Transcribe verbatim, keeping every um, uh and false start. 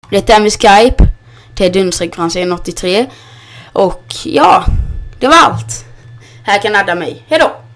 Det är med Skype. Det är Dunstrekvansen åttiotre. Och ja, det var allt. Här kan adda mig. Hej då!